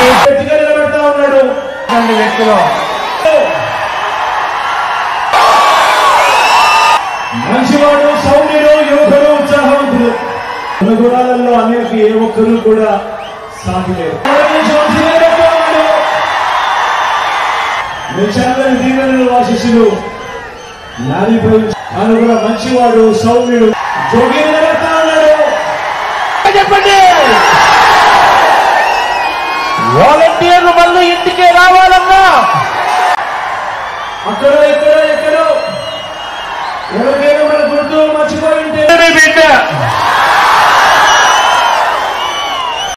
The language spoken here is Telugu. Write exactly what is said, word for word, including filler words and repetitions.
గట్టిగా నిలబెడతా ఉన్నాడు వ్యక్తిలో. మంచివాడు, సౌమ్యుడు, యువకుడు, ఉత్సాహవంతుడు. గుణాలలో అన్నిటికీ ఏ ఒక్కరు కూడా సాటి లేరు. మీరందరి దీవెనలు ఆశీస్సులు నానిపై. ఆయన కూడా మంచివాడు, సౌమ్యుడు, జోగి నిలబెడతా ఉన్నాడు. చెప్పండి, వాలంటీర్లు మళ్ళీ ఇంటికే రావాలన్నా అక్కడో ఇక్కడో ఎక్కడో ఎవరికైనా మన గుర్తు మర్చిపోయి ఉంటే